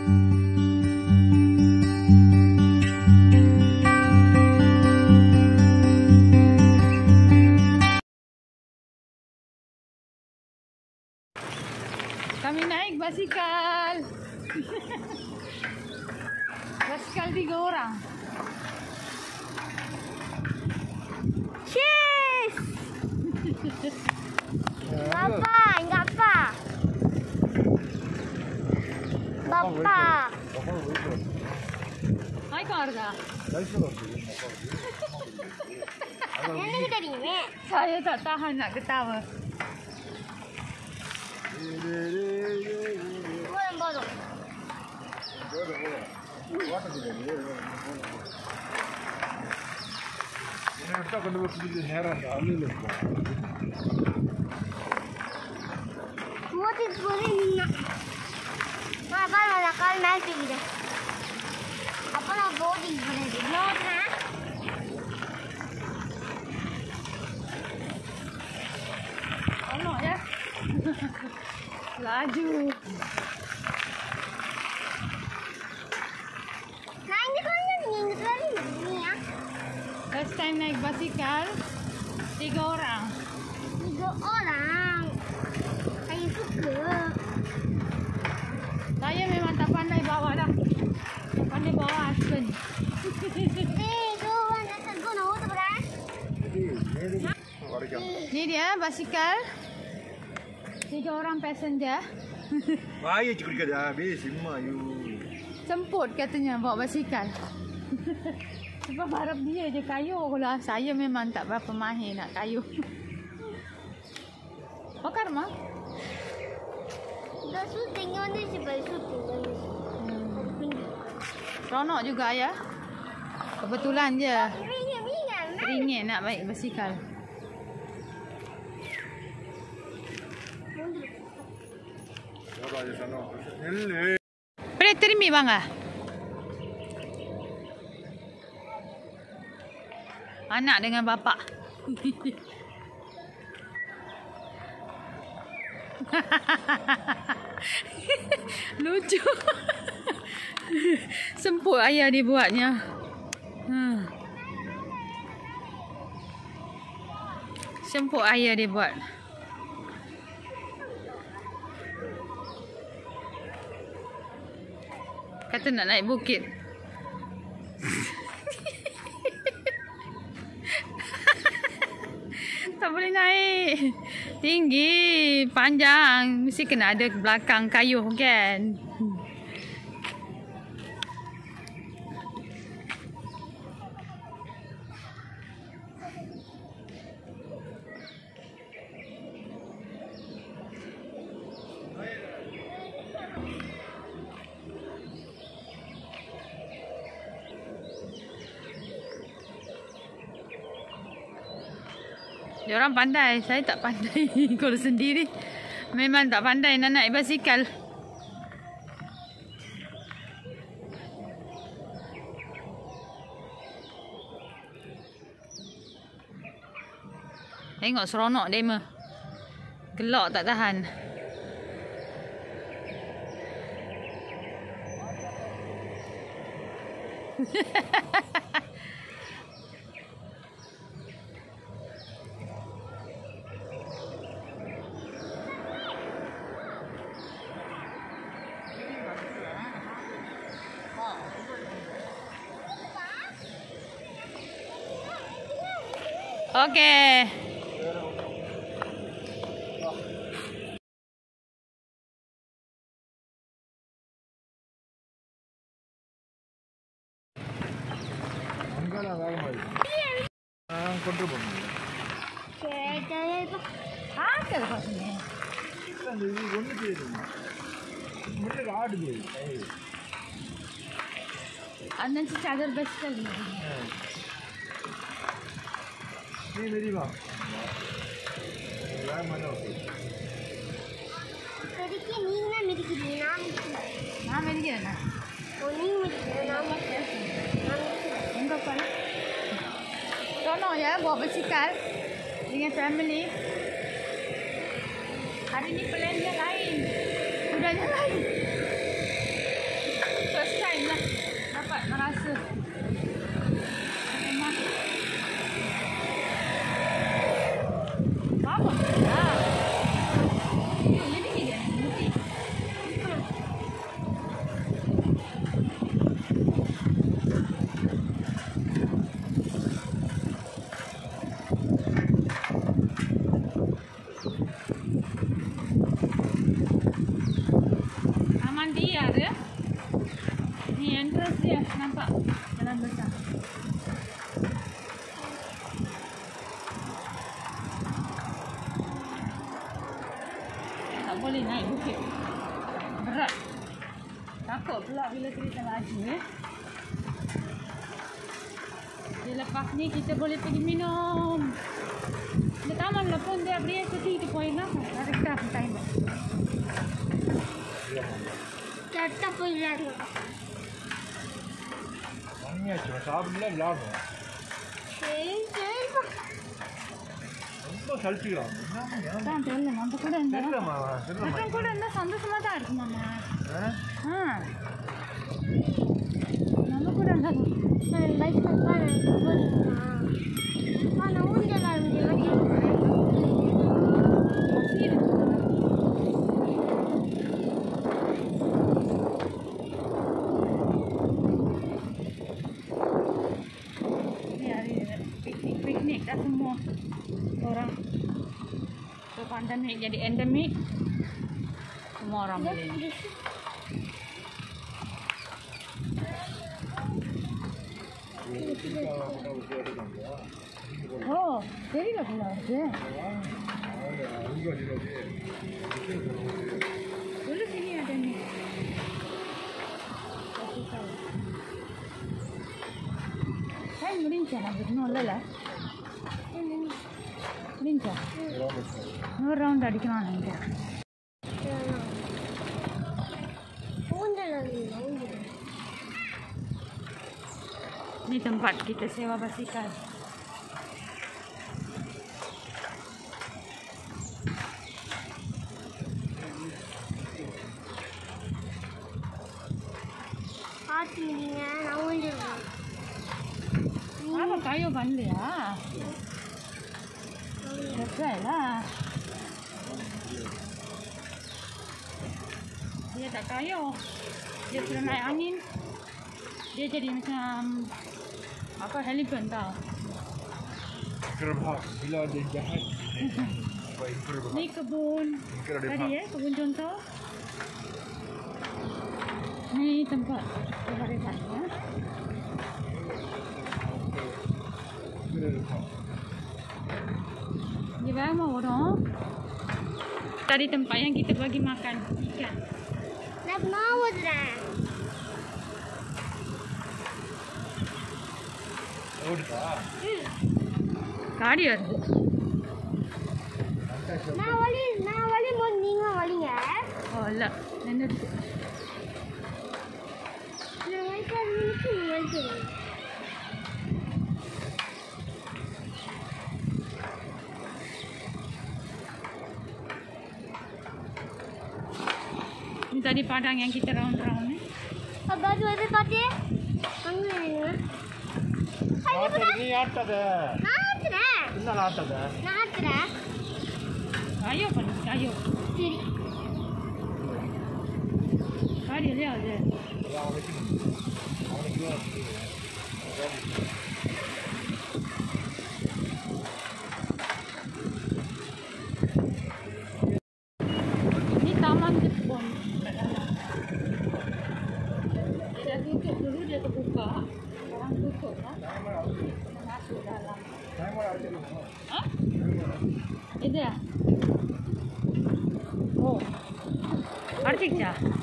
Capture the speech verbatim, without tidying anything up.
Kami naik basikal. Basikal tiga orang. Cheers! Bapa, enggak apa. Bapa. Hai Karga. Ini kita rime. Saya tak tahan nak ketawa. Bukan bodoh. What is going on? Apa nak kal melting dia? Apa nak body boleh dia? Not na? Ono ya. Laju. Nah ini kan yang ingat lagi ni ya. First time naik basikal tiga orang. Tiga orang. Saya suka. Saya memang tak pandai bawa dah. Tak pandai bawa husband. Eh, tu mana tergo nak tu beran? Ni dia basikal. Tiga orang passenger. Bahaya cikgu dia habis semua you. Semput katanya bawa basikal. Sebab harap dia je kayuh lah. Saya memang tak berapa mahir nak kayuh. Bakar mah? Dah syuting ni sebab syuting. Seronok juga ya. Kebetulan je. Ringan-ringan. Ringan nak baik basikal. Boleh terima bang ah? Anak dengan bapa. Lucu. Semput ayah dia buatnya. Hmm. Semput ayah dia buat. Kata nak naik bukit. Tak boleh naik. Tinggi, panjang. Mesti kena ada belakang kayuh kan. Diorang pandai, saya tak pandai. Kalau sendiri memang tak pandai nak naik basikal. Tengok seronok dia mah. Gelak tak tahan. Okey. Ah, kontrol பண்ணு. Cerita apa? ஆட்டல் பாருங்க. அந்த இது ஒண்ணு தெரியுது. முன்னாடி ஆடுது. அண்ணன் Sadar basikal ni. Ni meri bang. Lah mana? Tadi ke ni na meri ke ni na. Na meri ke na? Oh ni meri ke na. Enggak kan? Seronok ya bawa basikal dengan family. Hari ni plan dia lain. Udahnya lain. Alhamdulillah dapat merasa. Memang. Apa? Ah. Ini dia. Mesti. Aman dia ada. Ni entrance dia nampak dalam besar. Tak boleh naik bukit. Berat. Takut pula bila kereta laju eh. Dia lepas ni kita boleh pergi minum. Dia taman lah pun dia beri seperti itu poin lah. Ada kita time. Kita pulang. வாங்கியாச்சு சாப்பிடல விளாடும் சரி சரி ரொம்ப சளிச்சுக்கிறான் தான் தெரியல நம்ம கூட இருந்தா தெரியலம்மா தெரியலம்மா மச்சான் கூட இருந்தா சந்தோஷமா தான் இருக்கும் மாமா. ஆ நம்ம கூட இருந்தா நான் லைஃப் பண்ணேன் போறீங்களா நான் ஊஞ்சல் ஆடுறேன் piknik dah semua orang. So pandemik jadi endemik, semua orang boleh ni. Oh, jadi dah pula ada. Dulu sini ada ni. Saya merinca nak betul lah. Merinca. Nor round அடிக்கலாம் நீங்க. ஊஞ்சல் ஆடுறேன் ஊஞ்சல். Ni tempat kita sewa basikal. பாத்தீங்க நான் ஊஞ்சல் Apa kayu bandel ya? Betul lah. Dia tak kayu. Dia sudah naik angin. Dia jadi macam apa helipad tau. Kerbau bila dia jahat baik kerbau Ni kebun. Tadi ya kebun contoh. Ni tempat rehat ya. Dia memang orang. Tadi tempat yang kita bagi makan ikan. நான் நான் ஓடுறேன் ஓடுதா காடி வருது. நான் வலி நான் வலியும் போது நீங்க வலிங்க ஓ இல்லை நின்றுடுச்சு. நான் வலிக்காது நினைச்சு நீ வலிக்கிறீங்க Ni tadi padang yang kita round-round ni. baru ada pati அங்க நீ ஆட்டத நான் ஆத்துறேன் என்ன ஆட்டத நான் ஆத்துறேன் Kayu apa ni? Kayu. சரி Kayu dia ada. அவனுக்கு அவனுக்கு Ni taman kebun. Dia tutup dulu dia terbuka. Sekarang tutup lah. Masuk dalam. Ha? Itu ya? Oh. Artik je.